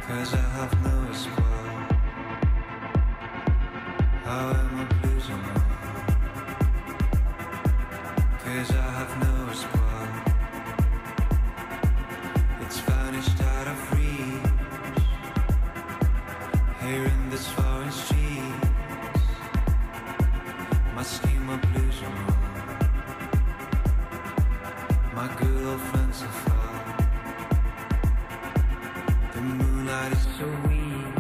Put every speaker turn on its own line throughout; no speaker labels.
'Cause I have no espoir. How am I losing all? 'Cause I have no espoir. It's vanished out of reach. Here in this foreign streets, my scheme of losing all. My good old friends are far. The moonlight is so weak,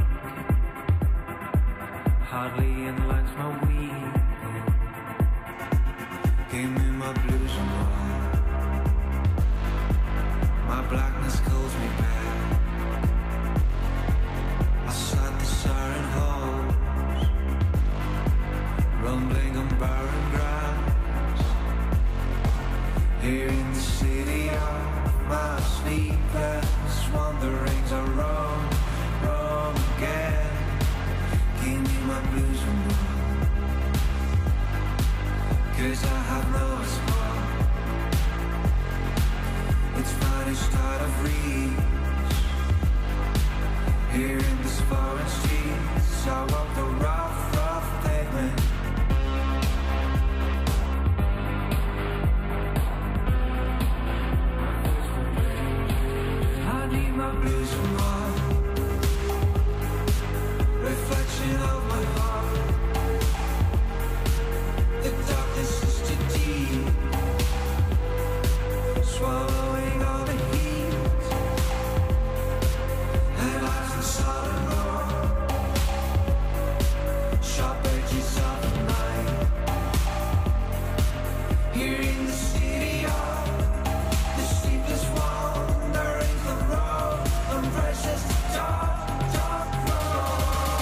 hardly enlightens my weekend. Give me my blues and all. My blackness calls me back. Outside the siren halls, rumbling on barren grounds. Here in the city of my sleepless wanderings, I roam, roam again. Give me my blues and all. 'Cause I have no espoir. It's vanished out of reach. Here in this foreign streets, I walk the rough, rough pavement. I need my blues and all. Reflection of my heart. The darkness is too deep, swallowing all the heat, and life's in solid roar. Sharp edges of the night. Here in the city of the sleepless wanderings, the road embraces the dark, dark road.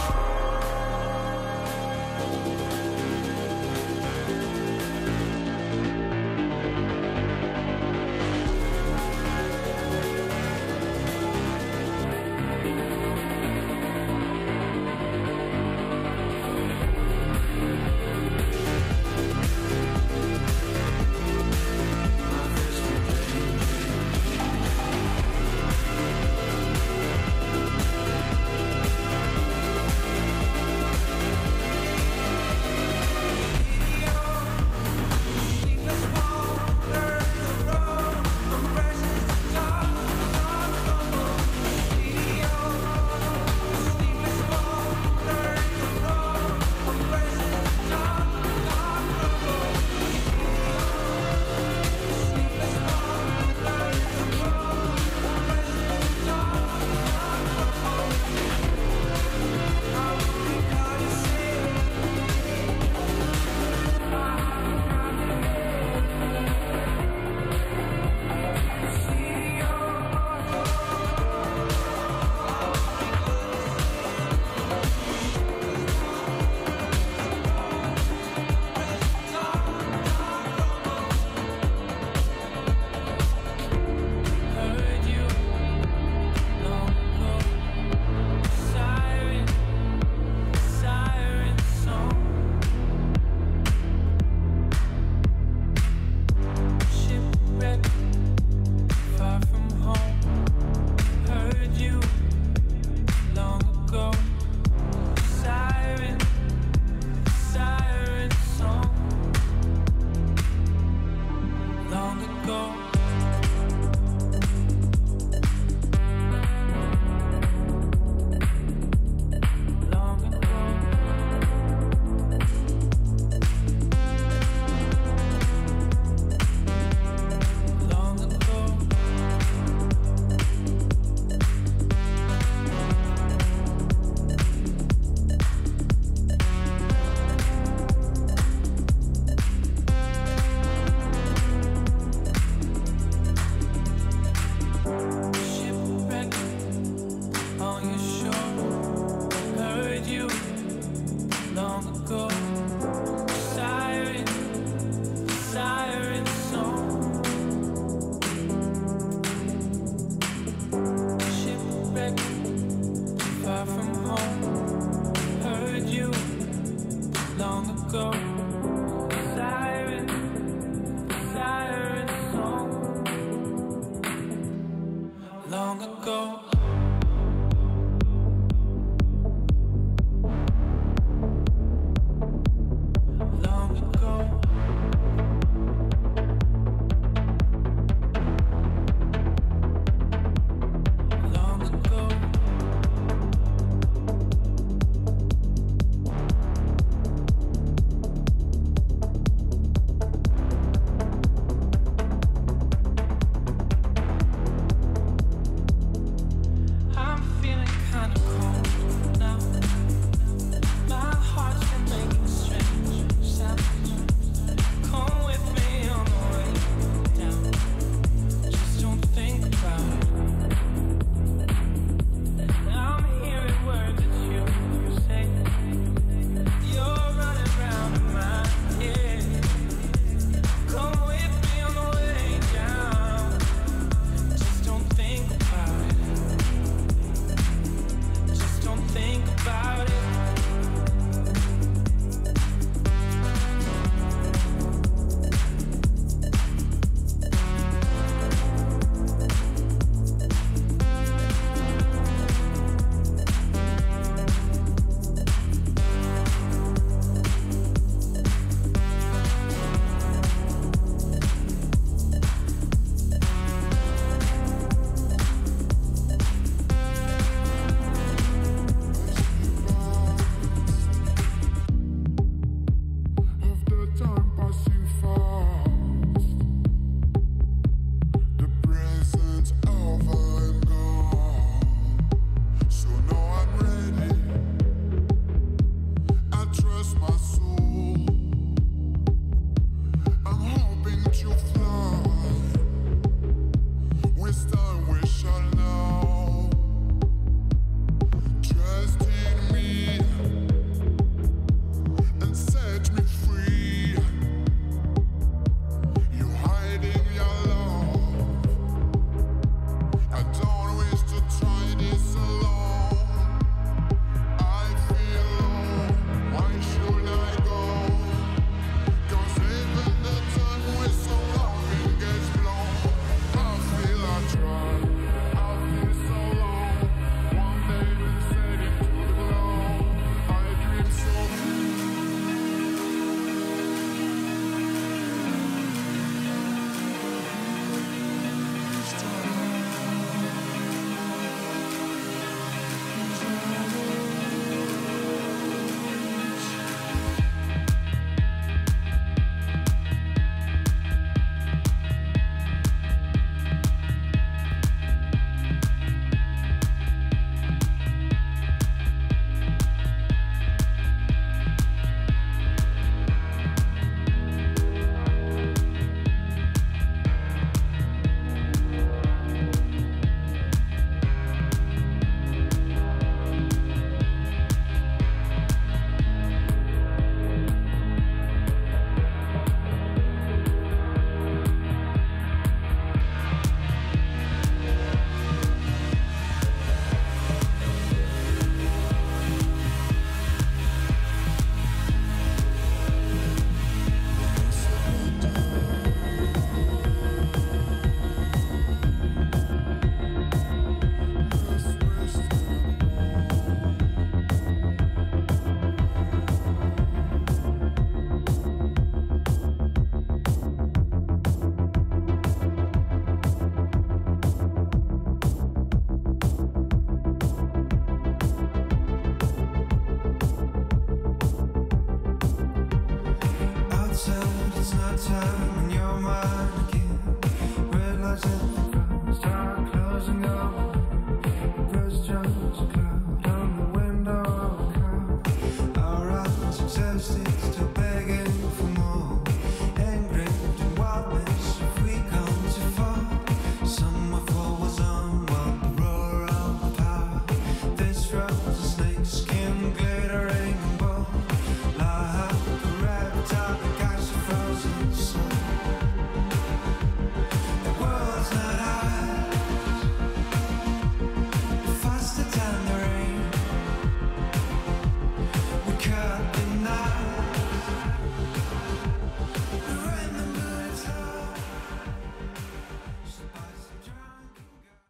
Go, siren, siren song. long ago.